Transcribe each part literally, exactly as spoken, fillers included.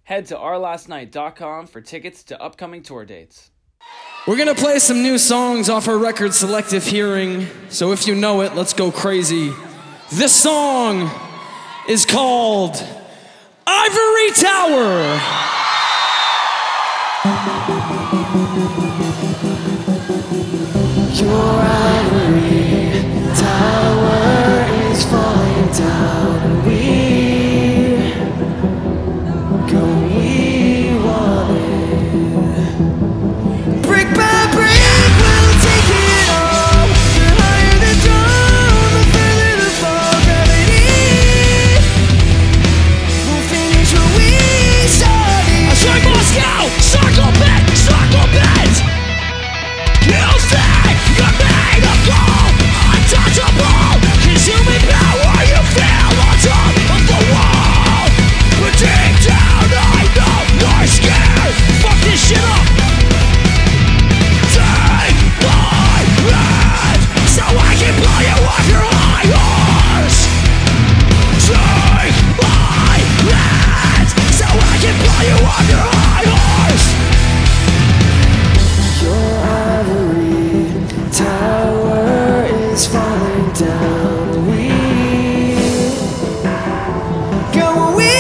Head to our last night dot com for tickets to upcoming tour dates. We're gonna play some new songs off our record Selective Hearing, so if you know it, let's go crazy. This song is called Ivory Tower. Your ivory tower is falling down, and we go, we want it. Brick by brick, we'll take it all. The higher the drum, the further the fall. Gravity, we'll finish what we started. I strike Moscow, circle bit, circle bit. You think you're made of gold, untouchable, consuming power you feel on top of the wall. But deep down I know you're scared. Fuck this shit up. Take my hand so I can blow you off your high horse. Take my hand so I can blow you off your high horse. Your ivory tower is falling down. We go where we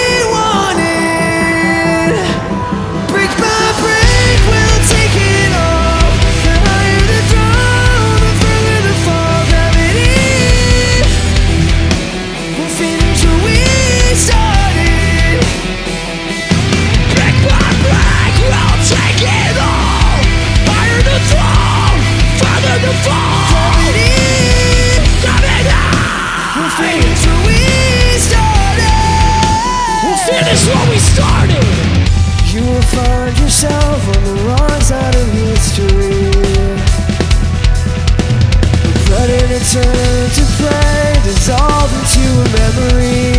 wanted. Brick by brick, we'll take it all. The higher the drum, the further the fall. Gravity, we'll finish what we started. Brick by brick, we'll take it all. Higher the throne, further the fall. We'll finish what we started. We'll finish what we started. You will find yourself on the wrong side of history. The predator turned to prey, dissolved into a memory.